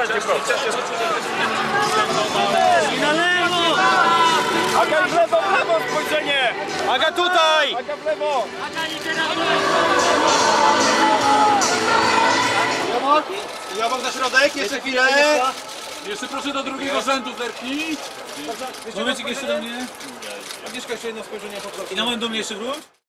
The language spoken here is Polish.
I na lewo! Aga w lewo spojrzenie! Aga tutaj! Aga w lewo! Aga idzie na dół! Jabłok na środek, jeszcze chwilę. Jeszcze proszę do drugiego rzędu zerknij. Momencik jeszcze do mnie. Agnieszka, jeszcze jedno spojrzenie po prostu. I na moim do mnie jeszcze wróć.